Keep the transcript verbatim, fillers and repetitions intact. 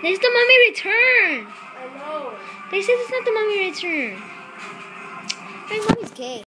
This is the Mummy Return. I know. They said it's not the Mummy Return. My mommy's gay.